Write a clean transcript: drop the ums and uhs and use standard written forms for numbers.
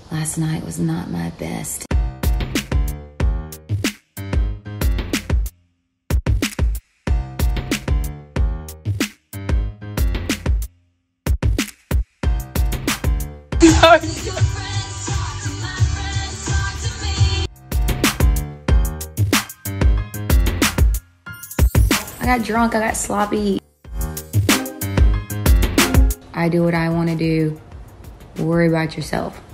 Last night was not my best. I got drunk, I got sloppy. I do what I want to do. Worry about yourself.